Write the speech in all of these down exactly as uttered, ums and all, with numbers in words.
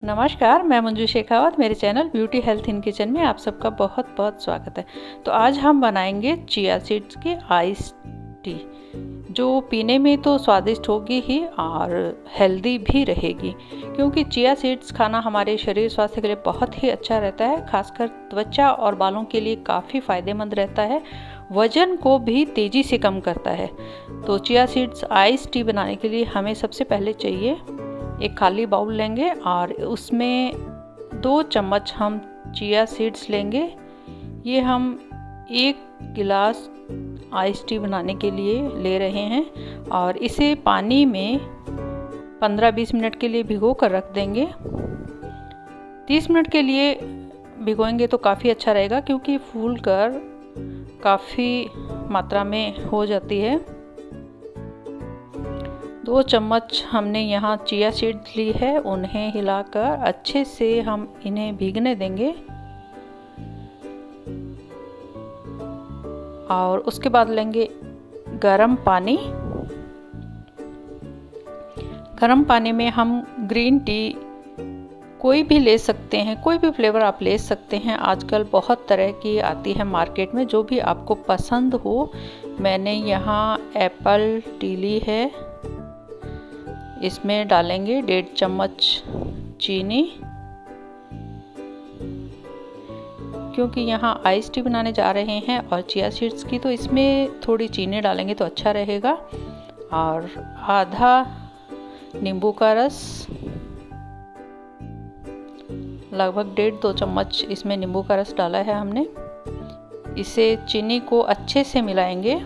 नमस्कार, मैं मंजू शेखावत। मेरे channel beauty health in kitchen में आप सबका बहुत बहुत स्वागत है। तो आज हम बनाएंगे चिया सीड्स की आइस टी, जो पीने में तो स्वादिष्ट होगी ही और हेल्दी भी रहेगी, क्योंकि चिया सीड्स खाना हमारे शरीर स्वास्थ्य के लिए बहुत ही अच्छा रहता है। खासकर त्वचा और बालों के लिए काफ़ी फ़ायदेमंद रहता है, वज़न को भी तेज़ी से कम करता है। तो चिया सीड्स आइस टी बनाने के लिए हमें सबसे पहले चाहिए एक खाली बाउल लेंगे और उसमें दो चम्मच हम चिया सीड्स लेंगे। ये हम एक गिलास आइस टी बनाने के लिए ले रहे हैं और इसे पानी में पंद्रह बीस मिनट के लिए भिगो कर रख देंगे। तीस मिनट के लिए भिगोएंगे तो काफ़ी अच्छा रहेगा, क्योंकि फूल कर काफ़ी मात्रा में हो जाती है। दो चम्मच हमने यहाँ चिया सीड्स ली है, उन्हें हिलाकर अच्छे से हम इन्हें भीगने देंगे और उसके बाद लेंगे गरम पानी। गरम पानी में हम ग्रीन टी कोई भी ले सकते हैं, कोई भी फ्लेवर आप ले सकते हैं। आजकल बहुत तरह की आती है मार्केट में, जो भी आपको पसंद हो। मैंने यहाँ एप्पल टी ली है, इसमें डालेंगे डेढ़ चम्मच चीनी, क्योंकि यहाँ आइस टी बनाने जा रहे हैं और चिया सीड्स की, तो इसमें थोड़ी चीनी डालेंगे तो अच्छा रहेगा। और आधा नींबू का रस, लगभग डेढ़ दो चम्मच इसमें नींबू का रस डाला है हमने। इसे चीनी को अच्छे से मिलाएंगे।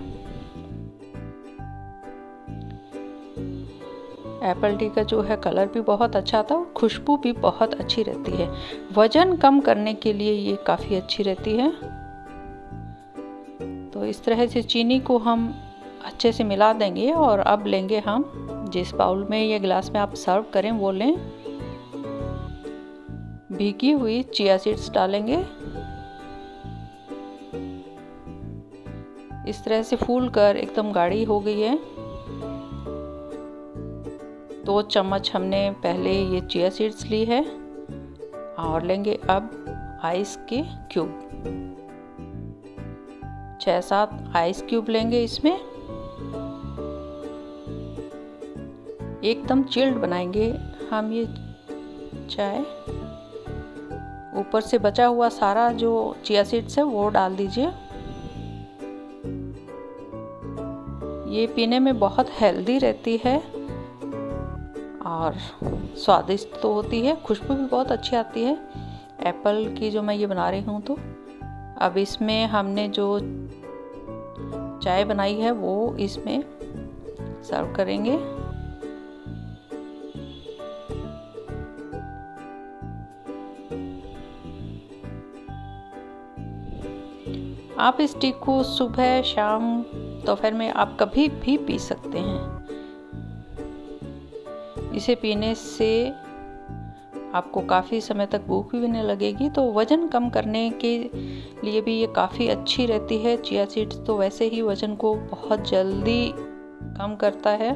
एप्पल टी का जो है कलर भी बहुत अच्छा आता है और खुशबू भी बहुत अच्छी रहती है। वज़न कम करने के लिए ये काफ़ी अच्छी रहती है। तो इस तरह से चीनी को हम अच्छे से मिला देंगे और अब लेंगे हम, जिस बाउल में या गिलास में आप सर्व करें वो लें, भीगी हुई चिया सीड्स डालेंगे। इस तरह से फूल कर एकदम गाढ़ी हो गई है। दो चम्मच हमने पहले ये चिया सीड्स ली है और लेंगे अब आइस के क्यूब, छः सात आइस क्यूब लेंगे। इसमें एकदम चिल्ड बनाएंगे हम ये चाय। ऊपर से बचा हुआ सारा जो चिया सीड्स है वो डाल दीजिए। ये पीने में बहुत हेल्दी रहती है और स्वादिष्ट तो होती है, खुशबू भी बहुत अच्छी आती है एप्पल की जो मैं ये बना रही हूँ। तो अब इसमें हमने जो चाय बनाई है वो इसमें सर्व करेंगे। आप इस टी को सुबह, शाम, दोपहर में आप कभी भी पी सकते हैं। इसे पीने से आपको काफ़ी समय तक भूख भी नहीं लगेगी। तो वज़न कम करने के लिए भी ये काफ़ी अच्छी रहती है। चिया सीड्स तो वैसे ही वज़न को बहुत जल्दी कम करता है,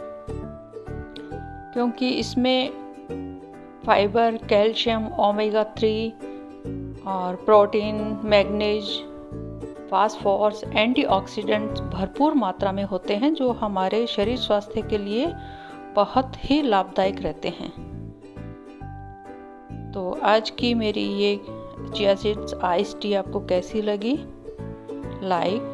क्योंकि इसमें फाइबर, कैल्शियम, ओमेगा थ्री और प्रोटीन, मैग्नीज, फास्फोरस, एंटीऑक्सीडेंट्स भरपूर मात्रा में होते हैं, जो हमारे शरीर स्वास्थ्य के लिए बहुत ही लाभदायक रहते हैं। तो आज की मेरी ये चिया सीड्स आइस टी आपको कैसी लगी? लाइक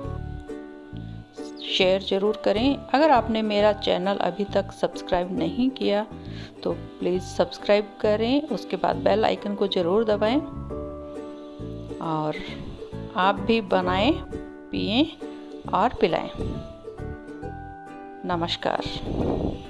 शेयर ज़रूर करें। अगर आपने मेरा चैनल अभी तक सब्सक्राइब नहीं किया तो प्लीज़ सब्सक्राइब करें, उसके बाद बेल आइकन को ज़रूर दबाएं और आप भी बनाएं, पिएं और पिलाएं। नमस्कार।